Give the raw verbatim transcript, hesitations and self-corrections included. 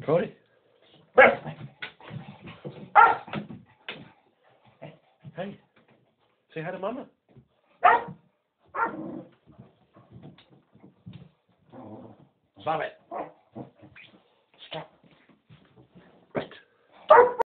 Cody. Hey, say hi to Mama. Stop it.